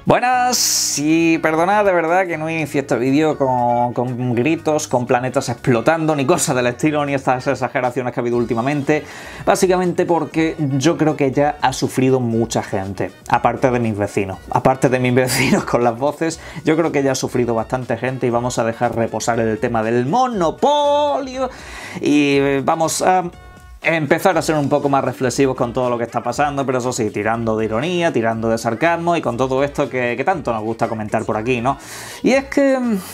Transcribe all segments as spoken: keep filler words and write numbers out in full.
Buenas, y perdonad de verdad que no inicie este vídeo con, con gritos, con planetas explotando, ni cosas del estilo, ni estas exageraciones que ha habido últimamente. Básicamente porque yo creo que ya ha sufrido mucha gente, aparte de mis vecinos. Aparte de mis vecinos con las voces, yo creo que ya ha sufrido bastante gente y vamos a dejar reposar el tema del monopolio y vamos a empezar a ser un poco más reflexivos con todo lo que está pasando, pero eso sí, tirando de ironía, tirando de sarcasmo y con todo esto que, que tanto nos gusta comentar por aquí, ¿no? Y es que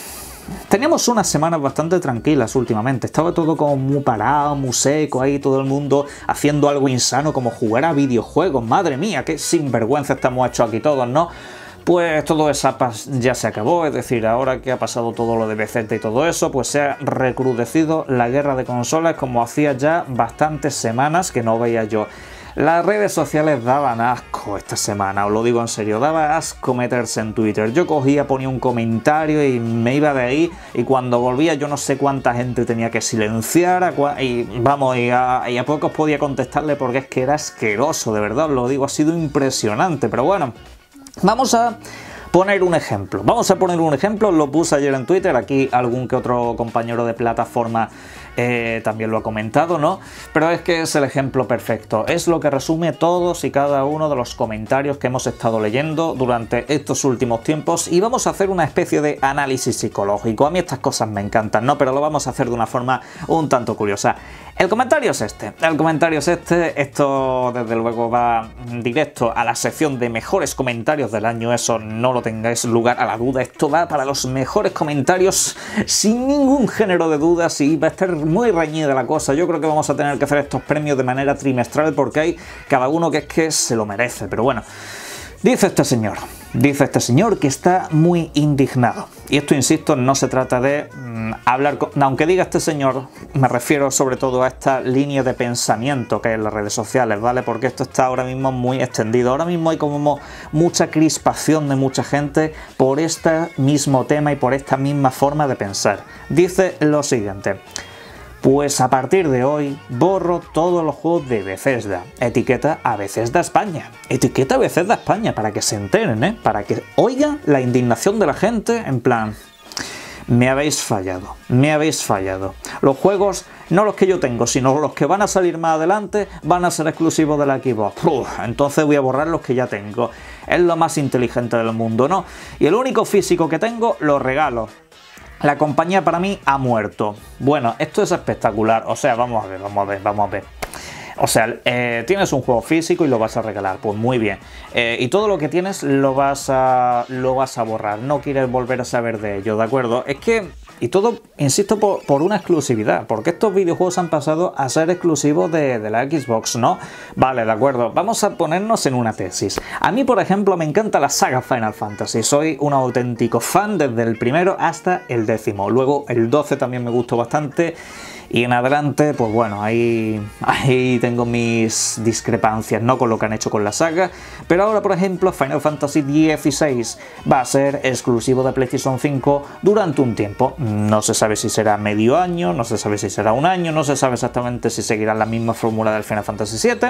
teníamos unas semanas bastante tranquilas últimamente, estaba todo como muy parado, muy seco, ahí todo el mundo haciendo algo insano como jugar a videojuegos, madre mía, qué sinvergüenza estamos hechos aquí todos, ¿no? Pues todo eso ya se acabó, es decir, ahora que ha pasado todo lo de Bethesda y todo eso, pues se ha recrudecido la guerra de consolas como hacía ya bastantes semanas que no veía yo. Las redes sociales daban asco esta semana, os lo digo en serio, daba asco meterse en Twitter. Yo cogía, ponía un comentario y me iba de ahí, y cuando volvía yo no sé cuánta gente tenía que silenciar, y vamos, y a, y a pocos podía contestarle porque es que era asqueroso, de verdad, os lo digo, ha sido impresionante, pero bueno. Vamos a poner un ejemplo, vamos a poner un ejemplo, lo puse ayer en Twitter, aquí algún que otro compañero de plataforma eh, también lo ha comentado, ¿no? Pero es que es el ejemplo perfecto, es lo que resume todos y cada uno de los comentarios que hemos estado leyendo durante estos últimos tiempos y vamos a hacer una especie de análisis psicológico. A mí estas cosas me encantan, ¿no? Pero lo vamos a hacer de una forma un tanto curiosa. El comentario es este, el comentario es este, esto desde luego va directo a la sección de mejores comentarios del año, eso no lo tengáis lugar a la duda, esto va para los mejores comentarios sin ningún género de dudas y va a estar muy reñida la cosa. Yo creo que vamos a tener que hacer estos premios de manera trimestral porque hay cada uno que es que se lo merece, pero bueno. Dice este señor, dice este señor que está muy indignado. Y esto, insisto, no se trata de mmm, hablar con... Aunque diga este señor, me refiero sobre todo a esta línea de pensamiento que hay en las redes sociales, ¿vale? Porque esto está ahora mismo muy extendido. Ahora mismo hay como mucha crispación de mucha gente por este mismo tema y por esta misma forma de pensar. Dice lo siguiente. Pues a partir de hoy borro todos los juegos de Bethesda. Etiqueta a Bethesda España. Etiqueta a Bethesda España para que se enteren, ¿eh? Para que oigan la indignación de la gente en plan... Me habéis fallado, me habéis fallado. Los juegos, no los que yo tengo, sino los que van a salir más adelante, van a ser exclusivos de la Xbox. Uf, entonces voy a borrar los que ya tengo. Es lo más inteligente del mundo, ¿no? Y el único físico que tengo, lo regalo. La compañía para mí ha muerto. Bueno, esto es espectacular. O sea, vamos a ver, vamos a ver, vamos a ver. O sea, eh, tienes un juego físico y lo vas a regalar. Pues muy bien. Eh, y todo lo que tienes lo vas a, lo vas a borrar. No quieres volver a saber de ello, ¿de acuerdo? Es que... Y todo, insisto, por, por una exclusividad, porque estos videojuegos han pasado a ser exclusivos de, de la Xbox, ¿no? Vale, de acuerdo, vamos a ponernos en una tesis. A mí, por ejemplo, me encanta la saga Final Fantasy, soy un auténtico fan desde el primero hasta el décimo. Luego el doce también me gustó bastante. Y en adelante, pues bueno, ahí, ahí tengo mis discrepancias, ¿no? Con lo que han hecho con la saga. Pero ahora, por ejemplo, Final Fantasy dieciséis va a ser exclusivo de PlayStation cinco durante un tiempo. No se sabe si será medio año, no se sabe si será un año, no se sabe exactamente si seguirá la misma fórmula del Final Fantasy siete.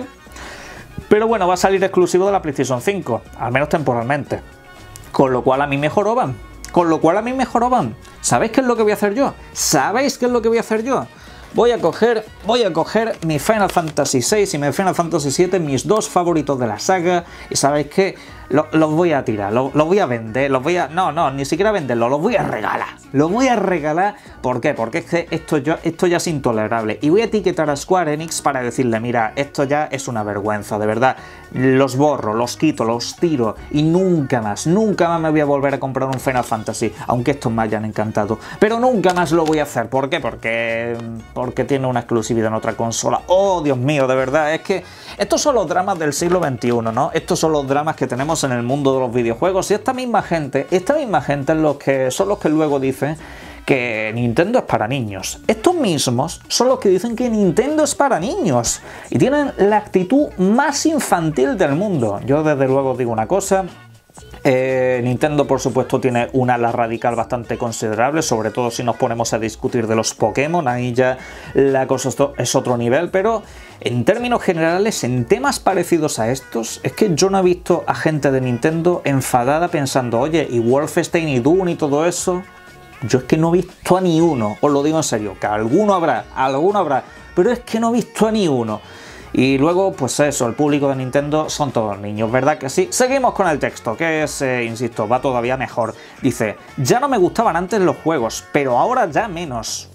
Pero bueno, va a salir exclusivo de la PlayStation cinco, al menos temporalmente. Con lo cual a mí me joroban. Con lo cual a mí me joroban. ¿Sabéis qué es lo que voy a hacer yo? ¿Sabéis qué es lo que voy a hacer yo? Voy a coger, voy a coger mi Final Fantasy seis y mi Final Fantasy siete, mis dos favoritos de la saga, y ¿sabéis qué? Los, los voy a tirar, los, los voy a vender, los voy a... No, no, ni siquiera venderlos, los voy a regalar. Los voy a regalar, ¿por qué? Porque es que esto, yo, esto ya es intolerable. Y voy a etiquetar a Square Enix para decirle, mira, esto ya es una vergüenza, de verdad. Los borro, los quito, los tiro, y nunca más, nunca más me voy a volver a comprar un Final Fantasy, aunque estos me hayan encantado. Pero nunca más lo voy a hacer, ¿por qué? Porque... porque tiene una exclusividad en otra consola. ¡Oh, Dios mío! De verdad, es que estos son los dramas del siglo veintiuno, ¿no? Estos son los dramas que tenemos en el mundo de los videojuegos y esta misma gente, esta misma gente es los que, son los que luego dicen que Nintendo es para niños. Estos mismos son los que dicen que Nintendo es para niños y tienen la actitud más infantil del mundo. Yo desde luego digo una cosa... Eh, Nintendo, por supuesto, tiene una ala radical bastante considerable, sobre todo si nos ponemos a discutir de los Pokémon, ahí ya la cosa es otro nivel, pero en términos generales, en temas parecidos a estos, es que yo no he visto a gente de Nintendo enfadada pensando, oye, y Wolfenstein y Dune y todo eso, yo es que no he visto a ni uno, os lo digo en serio, que alguno habrá, alguno habrá, pero es que no he visto a ni uno. Y luego, pues eso, el público de Nintendo son todos niños, ¿verdad que sí? Seguimos con el texto, que es, eh, insisto, va todavía mejor. Dice, ya no me gustaban antes los juegos, pero ahora ya menos.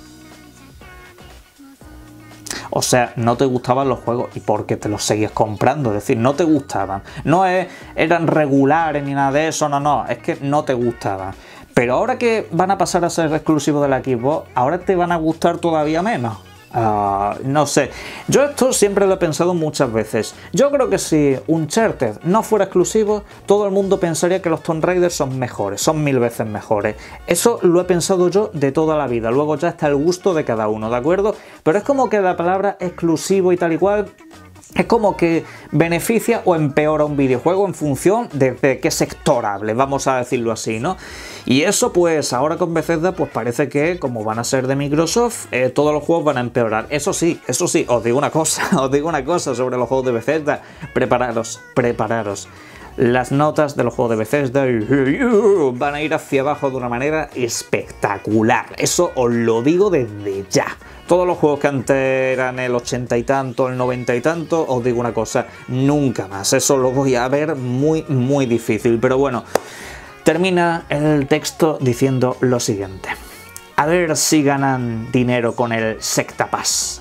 O sea, no te gustaban los juegos y porque te los seguías comprando, es decir, no te gustaban. No es, eran regulares ni nada de eso, no, no, es que no te gustaban. Pero ahora que van a pasar a ser exclusivos de la Xbox, ahora te van a gustar todavía menos. Uh, no sé, yo esto siempre lo he pensado muchas veces. Yo creo que si Uncharted no fuera exclusivo, todo el mundo pensaría que los Tomb Raider son mejores, son mil veces mejores. Eso lo he pensado yo de toda la vida, luego ya está el gusto de cada uno, ¿de acuerdo? Pero es como que la palabra exclusivo y tal y cual es como que beneficia o empeora un videojuego en función de, de qué sector hable, vamos a decirlo así, ¿no? Y eso pues ahora con Bethesda pues parece que como van a ser de Microsoft, eh, todos los juegos van a empeorar. Eso sí, eso sí, os digo una cosa, os digo una cosa sobre los juegos de Bethesda, prepararos, prepararos. Las notas de los juegos de Bethesda van a ir hacia abajo de una manera espectacular, eso os lo digo desde ya. Todos los juegos que antes eran el ochenta y tanto, el noventa y tanto, os digo una cosa, nunca más. Eso lo voy a ver muy, muy difícil. Pero bueno, termina el texto diciendo lo siguiente. A ver si ganan dinero con el Secta Pass.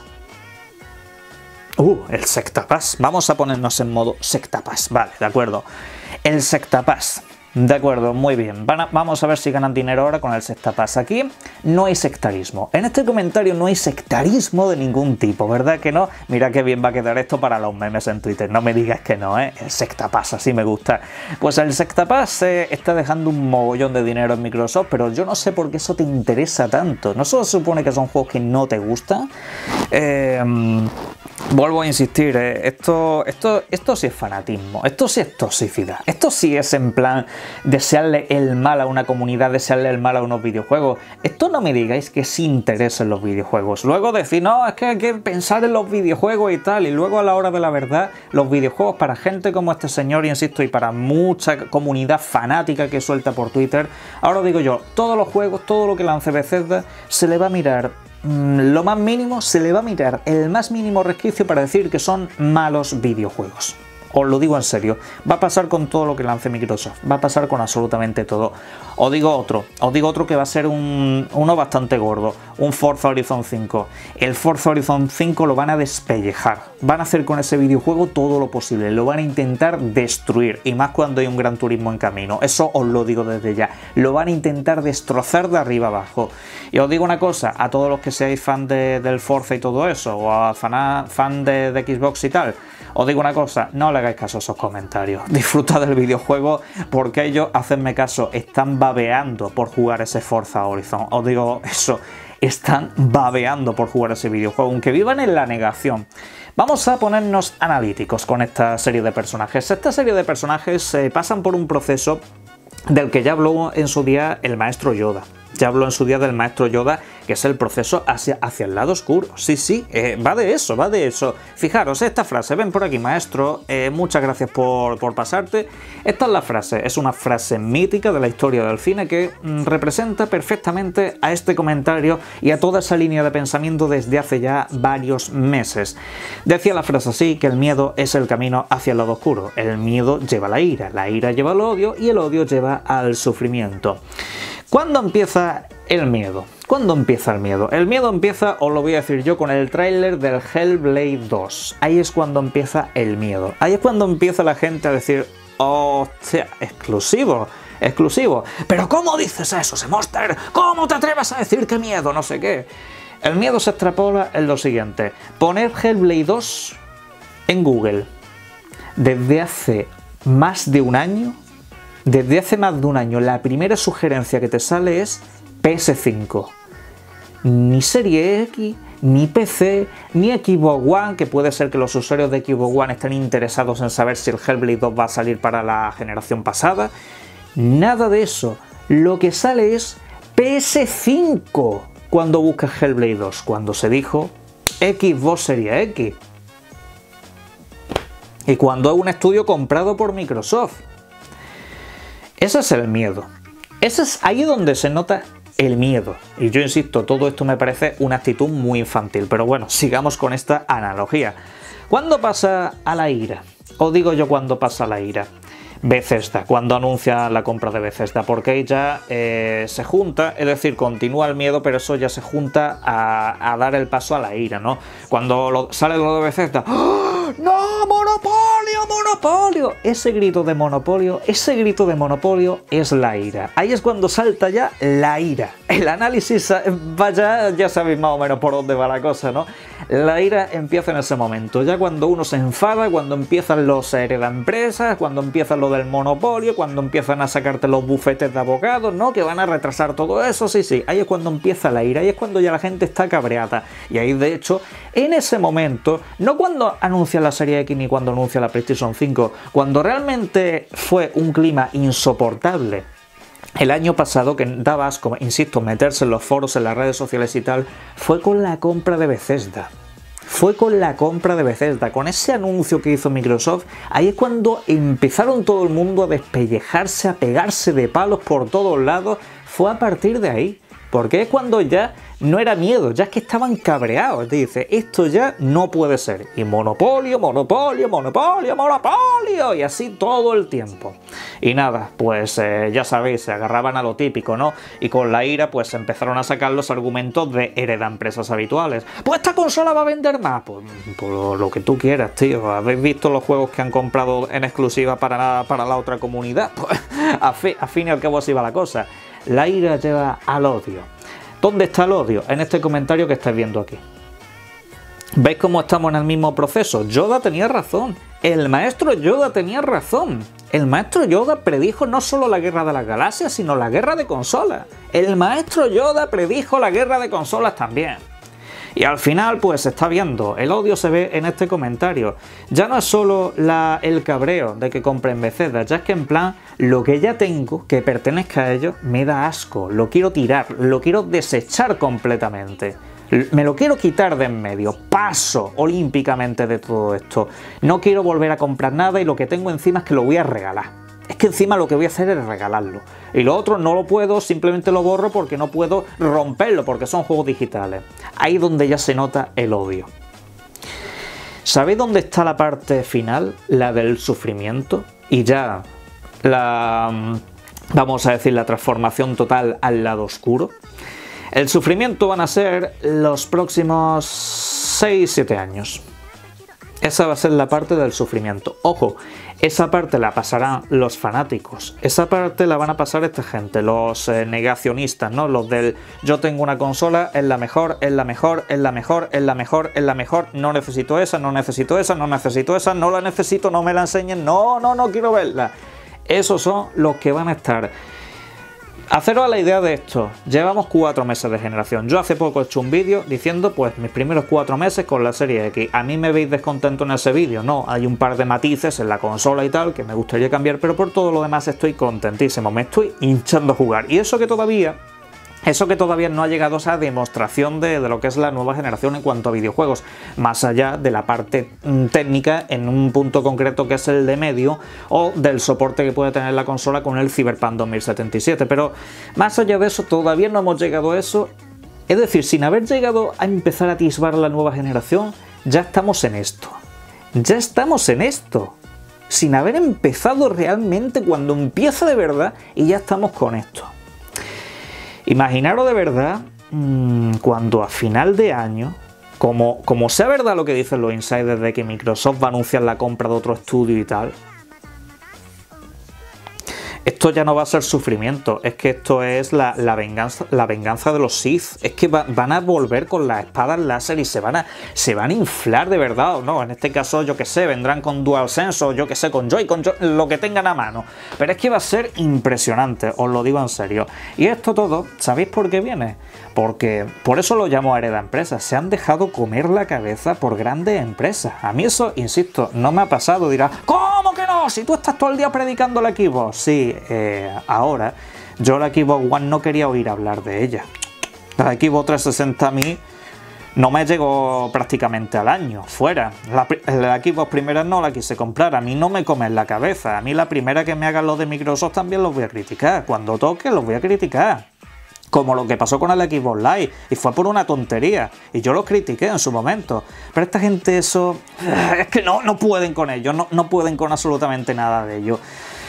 Uh, el Secta Pass. Vamos a ponernos en modo Secta Pass. Vale, de acuerdo. El Secta Pass. De acuerdo, muy bien. Van a, vamos a ver si ganan dinero ahora con el Secta Pass. Aquí no hay sectarismo. En este comentario no hay sectarismo de ningún tipo, ¿verdad que no? Mira qué bien va a quedar esto para los memes en Twitter. No me digas que no, ¿eh? El Secta Pass, así me gusta. Pues el Secta Pass eh, está dejando un mogollón de dinero en Microsoft, pero yo no sé por qué eso te interesa tanto. ¿No solo se supone que son juegos que no te gustan? Eh... Vuelvo a insistir, eh, esto, esto, esto sí es fanatismo, esto sí es toxicidad, esto sí es en plan desearle el mal a una comunidad, desearle el mal a unos videojuegos. Esto no me digáis que sí interesa en los videojuegos. Luego decir, no, es que hay que pensar en los videojuegos y tal, y luego a la hora de la verdad, los videojuegos para gente como este señor, insisto, y para mucha comunidad fanática que suelta por Twitter, ahora digo yo, todos los juegos, todo lo que lance Bethesda, se le va a mirar lo más mínimo, se le va a mirar el más mínimo resquicio para decir que son malos videojuegos. Os lo digo en serio, va a pasar con todo lo que lance Microsoft, va a pasar con absolutamente todo. Os digo otro, os digo otro que va a ser un, uno bastante gordo, un Forza Horizon cinco. El Forza Horizon cinco lo van a despellejar, van a hacer con ese videojuego todo lo posible, lo van a intentar destruir, y más cuando hay un Gran Turismo en camino, eso os lo digo desde ya, lo van a intentar destrozar de arriba abajo. Y os digo una cosa, a todos los que seáis fan de, del Forza y todo eso, o a fan, fan de, de Xbox y tal, os digo una cosa, no le hagáis caso a esos comentarios. Disfrutad del videojuego porque ellos, hacedme caso, están babeando por jugar ese Forza Horizon. Os digo eso, están babeando por jugar ese videojuego, aunque vivan en la negación. Vamos a ponernos analíticos con esta serie de personajes. Esta serie de personajes eh, pasan por un proceso del que ya habló en su día el maestro Yoda. Ya habló en su día del maestro Yoda, que es el proceso hacia, hacia el lado oscuro. Sí, sí, eh, va de eso, va de eso. Fijaros, esta frase, ven por aquí maestro, eh, muchas gracias por, por pasarte. Esta es la frase, es una frase mítica de la historia del cine que mm, representa perfectamente a este comentario y a toda esa línea de pensamiento desde hace ya varios meses. Decía la frase así, que el miedo es el camino hacia el lado oscuro. El miedo lleva a la ira, la ira lleva al odio y el odio lleva al sufrimiento. ¿Cuándo empieza el miedo? ¿Cuándo empieza el miedo? El miedo empieza, os lo voy a decir yo, con el tráiler del Hellblade dos. Ahí es cuando empieza el miedo. Ahí es cuando empieza la gente a decir, hostia, exclusivo, exclusivo. ¿Pero cómo dices eso, Semonster? ¿Cómo te atreves a decir que miedo? No sé qué. El miedo se extrapola en lo siguiente. Poner Hellblade dos en Google desde hace más de un año. Desde hace más de un año, la primera sugerencia que te sale es P S cinco. ni Serie X, ni P C, ni Xbox One, que puede ser que los usuarios de Xbox One estén interesados en saber si el Hellblade dos va a salir para la generación pasada. Nada de eso. Lo que sale es P S cinco cuando buscas Hellblade dos, cuando se dijo Xbox Series X. Y cuando es un estudio comprado por Microsoft. Ese es el miedo. Ese es ahí donde se nota el miedo. Y yo insisto, todo esto me parece una actitud muy infantil. Pero bueno, sigamos con esta analogía. ¿Cuándo pasa a la ira? O digo yo, ¿cuándo pasa a la ira? Bethesda, cuando anuncia la compra de Bethesda, porque ahí ya eh, se junta, es decir, continúa el miedo, pero eso ya se junta a, a dar el paso a la ira, ¿no? Cuando lo, sale lo de Bethesda, ¡oh, no, monopolio, monopolio! Ese grito de monopolio, ese grito de monopolio es la ira. Ahí es cuando salta ya la ira. El análisis, vaya, ya sabéis más o menos por dónde va la cosa, ¿no? La ira empieza en ese momento, ya cuando uno se enfada, cuando empiezan los hereda empresas, cuando empiezan lo del monopolio, cuando empiezan a sacarte los bufetes de abogados, ¿no? Que van a retrasar todo eso, sí, sí, ahí es cuando empieza la ira, ahí es cuando ya la gente está cabreada. Y ahí, de hecho, en ese momento, no cuando anuncia la Serie X ni cuando anuncia la PlayStation cinco, cuando realmente fue un clima insoportable, el año pasado, que daba asco, insisto, meterse en los foros, en las redes sociales y tal, fue con la compra de Bethesda. Fue con la compra de Bethesda, con ese anuncio que hizo Microsoft. Ahí es cuando empezaron todo el mundo a despellejarse, a pegarse de palos por todos lados. Fue a partir de ahí, porque es cuando ya no era miedo, ya es que estaban cabreados. Dice, esto ya no puede ser. Y monopolio, monopolio, monopolio, monopolio. Y así todo el tiempo. Y nada, pues eh, ya sabéis, se agarraban a lo típico, ¿no? Y con la ira, pues empezaron a sacar los argumentos de hereda empresas habituales. Pues esta consola va a vender más. Pues, pues lo que tú quieras, tío. ¿Habéis visto los juegos que han comprado en exclusiva para, para la otra comunidad? Pues a, fi, a fin y al cabo así va la cosa. La ira lleva al odio. ¿Dónde está el odio? En este comentario que estáis viendo aquí. ¿Veis cómo estamos en el mismo proceso? Yoda tenía razón. El maestro Yoda tenía razón. El maestro Yoda predijo no solo la guerra de las galaxias, sino la guerra de consolas. El maestro Yoda predijo la guerra de consolas también. Y al final, pues se está viendo, el odio se ve en este comentario. Ya no es solo la, el cabreo de que compren Bethesda, ya es que en plan, lo que ya tengo, que pertenezca a ellos, me da asco, lo quiero tirar, lo quiero desechar completamente. Me lo quiero quitar de en medio, paso olímpicamente de todo esto. No quiero volver a comprar nada y lo que tengo encima es que lo voy a regalar. Es que encima lo que voy a hacer es regalarlo. Y lo otro no lo puedo, simplemente lo borro porque no puedo romperlo, porque son juegos digitales. Ahí es donde ya se nota el odio. ¿Sabéis dónde está la parte final? La del sufrimiento. Y ya la, vamos a decir, la transformación total al lado oscuro. El sufrimiento van a ser los próximos seis siete años. Esa va a ser la parte del sufrimiento. Ojo, esa parte la pasarán los fanáticos. Esa parte la van a pasar esta gente, los eh, negacionistas, ¿no? Los del yo tengo una consola, es la mejor, es la mejor, es la mejor, es la mejor, es la mejor, no necesito esa, no necesito esa, no necesito esa, no la necesito, no me la enseñen, no, no, no quiero verla. Esos son los que van a estar. Haceros a la idea de esto, llevamos cuatro meses de generación. Yo hace poco he hecho un vídeo diciendo pues mis primeros cuatro meses con la serie X. ¿A mí me veis descontento en ese vídeo? No, hay un par de matices en la consola y tal que me gustaría cambiar, pero por todo lo demás estoy contentísimo, me estoy hinchando a jugar. Y eso que todavía... Eso que todavía no ha llegado a esa demostración de, de lo que es la nueva generación en cuanto a videojuegos, más allá de la parte mm, técnica en un punto concreto que es el de medio o del soporte que puede tener la consola con el Cyberpunk dos mil setenta y siete, pero más allá de eso todavía no hemos llegado a eso, es decir, sin haber llegado a empezar a atisbar la nueva generación, ya estamos en esto, ya estamos en esto, sin haber empezado realmente cuando empieza de verdad y ya estamos con esto. Imaginaros de verdad mmm, cuando a final de año, como, como sea verdad lo que dicen los insiders de que Microsoft va a anunciar la compra de otro estudio y tal, esto ya no va a ser sufrimiento, es que esto es la, la, venganza, la venganza de los Sith. Es que va, van a volver con las espadas láser y se van a, se van a inflar de verdad, ¿no? En este caso, yo que sé, vendrán con DualSense o yo que sé, con Joy, con Joy, lo que tengan a mano. Pero es que va a ser impresionante, os lo digo en serio. Y esto todo, ¿sabéis por qué viene? Porque, por eso lo llamo hereda empresas, se han dejado comer la cabeza por grandes empresas. A mí eso, insisto, no me ha pasado, dirás, ¿cómo que no? Si tú estás todo el día predicando la Xbox. Sí, Eh, ahora, yo la Xbox One no quería oír hablar de ella. La Xbox trescientos sesenta a mí no me llegó prácticamente al año, fuera. La, la Xbox primera no la quise comprar, a mí no me come en la cabeza. A mí la primera que me hagan los de Microsoft también los voy a criticar. Cuando toque los voy a criticar. Como lo que pasó con el Xbox Live, y fue por una tontería, y yo lo critiqué en su momento. Pero esta gente eso... es que no, no pueden con ello, no, no pueden con absolutamente nada de ello.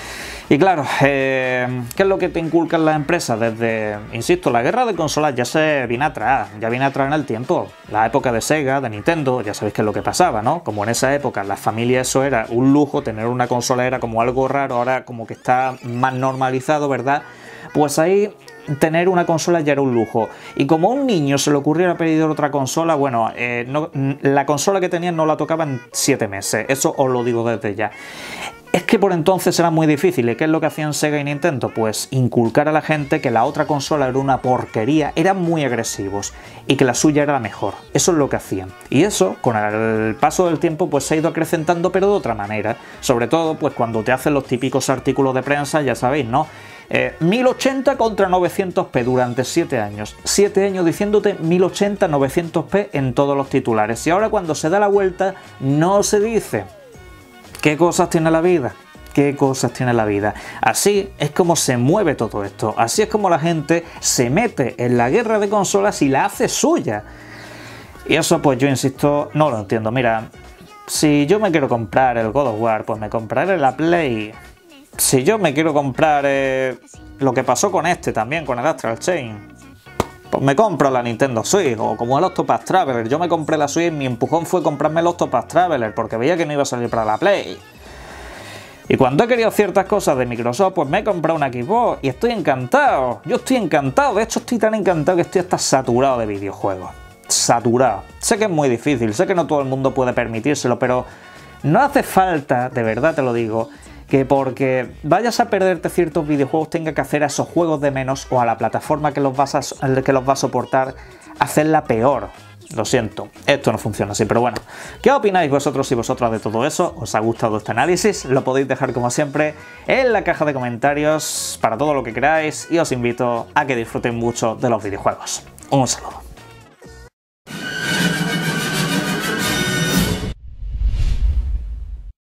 Y claro, eh, ¿qué es lo que te inculcan las empresas? Desde, insisto, la guerra de consolas ya se viene atrás, ya viene atrás en el tiempo. La época de Sega, de Nintendo, ya sabéis qué es lo que pasaba, ¿no? Como en esa época las familias eso era un lujo, tener una consola era como algo raro, ahora como que está más normalizado, ¿verdad? Pues ahí tener una consola ya era un lujo. Y como a un niño se le ocurriera pedir otra consola, bueno, eh, no, la consola que tenían no la tocaban siete meses, eso os lo digo desde ya. Es que por entonces era muy difícil. ¿Y qué es lo que hacían Sega y Nintendo? Pues inculcar a la gente que la otra consola era una porquería, eran muy agresivos y que la suya era la mejor. Eso es lo que hacían. Y eso, con el paso del tiempo, pues se ha ido acrecentando, pero de otra manera. Sobre todo, pues cuando te hacen los típicos artículos de prensa, ya sabéis, ¿no? Eh, mil ochenta contra novecientos p durante siete años. siete años diciéndote mil ochenta, novecientos p en todos los titulares. Y ahora cuando se da la vuelta, no se dice. ¿Qué cosas tiene la vida? ¿Qué cosas tiene la vida? Así es como se mueve todo esto. Así es como la gente se mete en la guerra de consolas y la hace suya. Y eso, pues yo insisto, no lo entiendo. Mira, si yo me quiero comprar el God of War, pues me compraré la Play. Si yo me quiero comprar eh, lo que pasó con este también, con el Astral Chain, pues me compro la Nintendo Switch, o como el Octopath Traveler. Yo me compré la Switch, mi empujón fue comprarme el Octopath Traveler, porque veía que no iba a salir para la Play. Y cuando he querido ciertas cosas de Microsoft, pues me he comprado una Xbox, y estoy encantado. Yo estoy encantado, de hecho estoy tan encantado que estoy hasta saturado de videojuegos. Saturado. Sé que es muy difícil, sé que no todo el mundo puede permitírselo, pero no hace falta, de verdad te lo digo, que porque vayas a perderte ciertos videojuegos tenga que hacer a esos juegos de menos o a la plataforma que los, vas a, que los va a soportar hacerla peor. Lo siento, esto no funciona así, pero bueno. ¿Qué opináis vosotros y vosotras de todo eso? ¿Os ha gustado este análisis? Lo podéis dejar como siempre en la caja de comentarios para todo lo que queráis y os invito a que disfruten mucho de los videojuegos. Un saludo.